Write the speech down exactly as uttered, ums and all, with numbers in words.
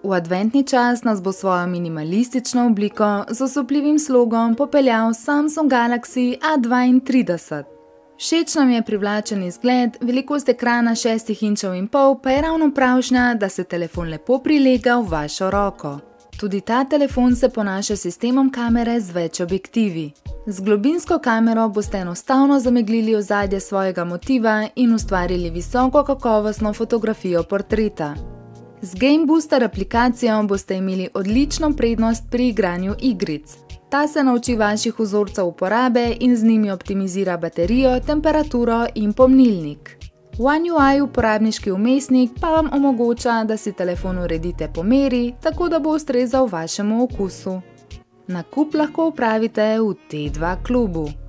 V adventni čas nas bo svojo minimalistično obliko z osupljivim slogom popeljal Samsung Galaxy A dvaintrideset. Všeč nam je privlačen izgled, velikost ekrana šestih inčev in pol pa je ravno pravšnja, da se telefon lepo prilega v vašo roko. Tudi ta telefon se ponaša s sistemom kamere z več objektivi. Z globinsko kamero boste enostavno zameglili ozadje svojega motiva in ustvarili visoko kakovostno fotografijo portreta. Z Game Booster aplikacijo boste imeli odlično prednost pri igranju igric. Ta se nauči vaših vzorcev uporabe in z njimi optimizira baterijo, temperaturo in pomnilnik. One U I uporabniški vmesnik pa vam omogoča, da si telefon uredite po meri, tako da bo ustrezal vašemu okusu. Nakup lahko opravite v T dva klubu.